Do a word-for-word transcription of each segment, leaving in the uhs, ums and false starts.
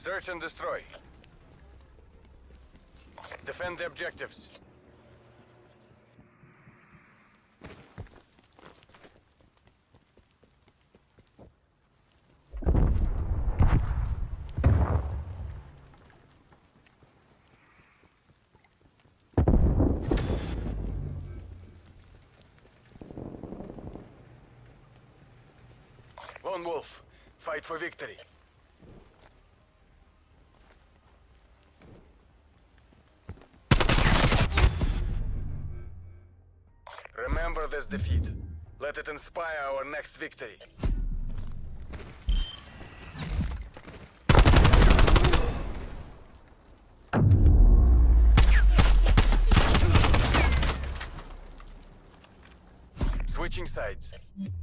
Search and destroy. Defend the objectives. Lone Wolf, fight for victory. Remember this defeat. Let it inspire our next victory. Switching sides.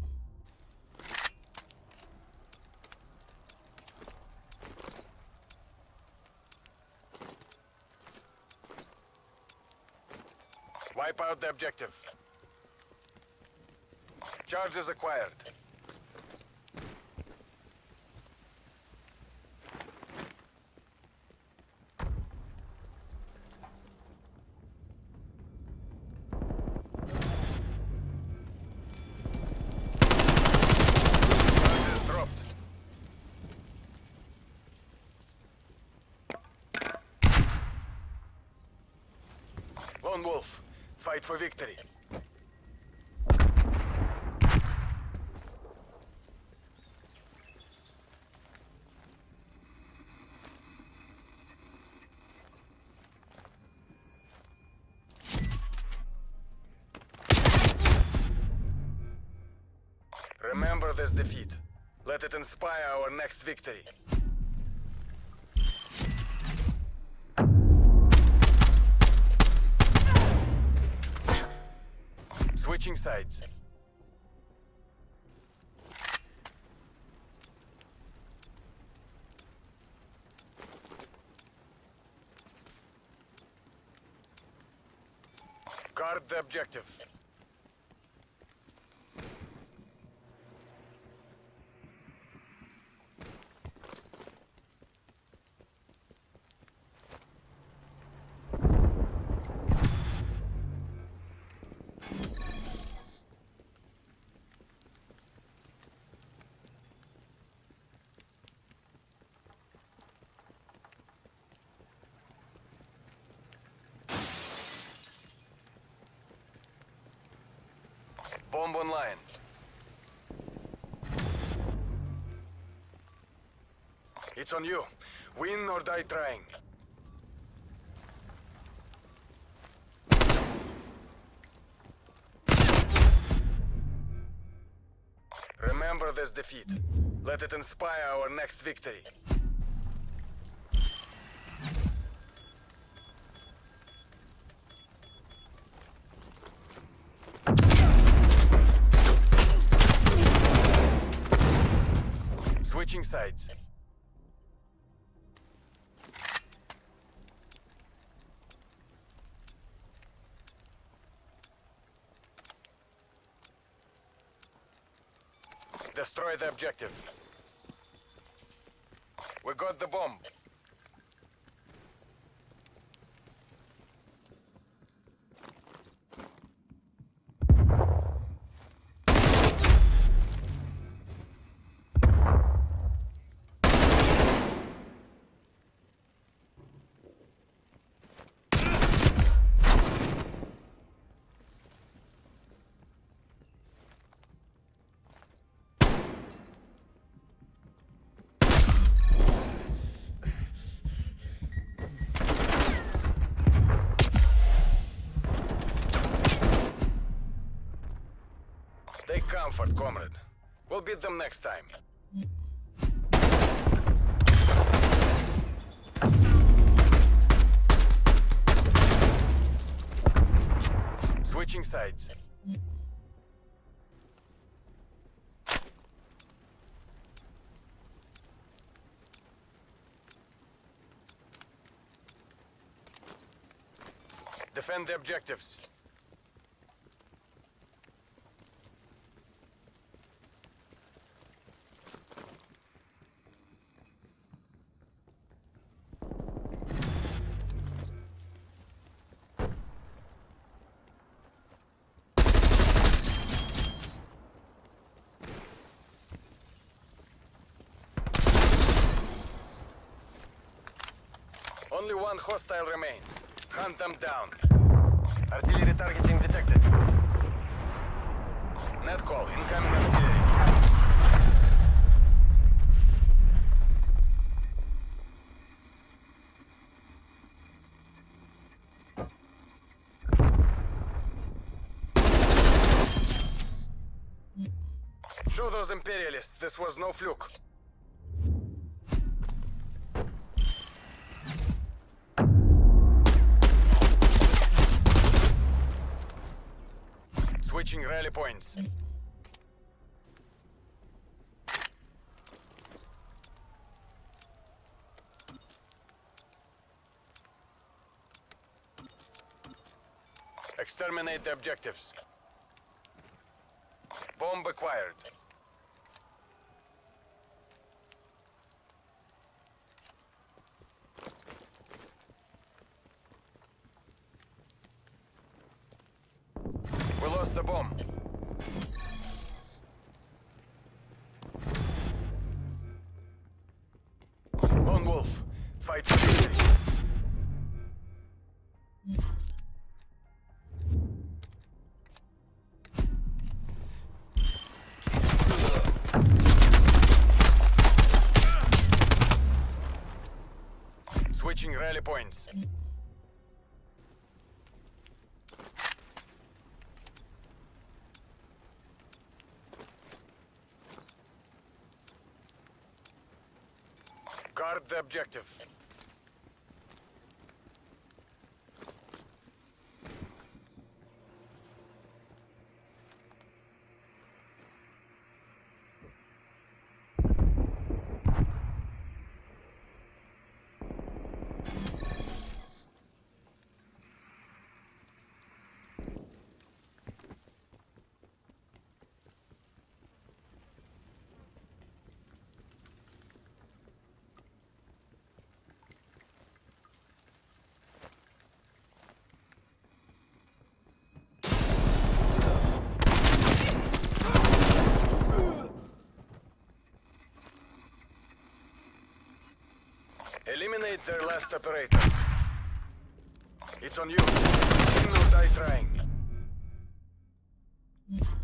Wipe out the objective. Charges acquired. Charges dropped. Lone Wolf, fight for victory. Remember this defeat. Let it inspire our next victory. Switching sides. Guard the objective. Bomb online. It's on you. Win or die trying. Remember this defeat. Let it inspire our next victory. Switching sides. Destroy the objective. We got the bomb. Take comfort, comrade. We'll beat them next time. Switching sides. Defend the objectives. Only one hostile remains. Hunt them down. Artillery targeting detected. Net call, incoming artillery. Show those Imperialists this was no fluke. Switching rally points. Exterminate the objectives. Bomb acquired. We lost the bomb. Lone Wolf, fight for victory. Switching rally points. Guard the objective. Eliminate their last operator. It's on you. No die trying.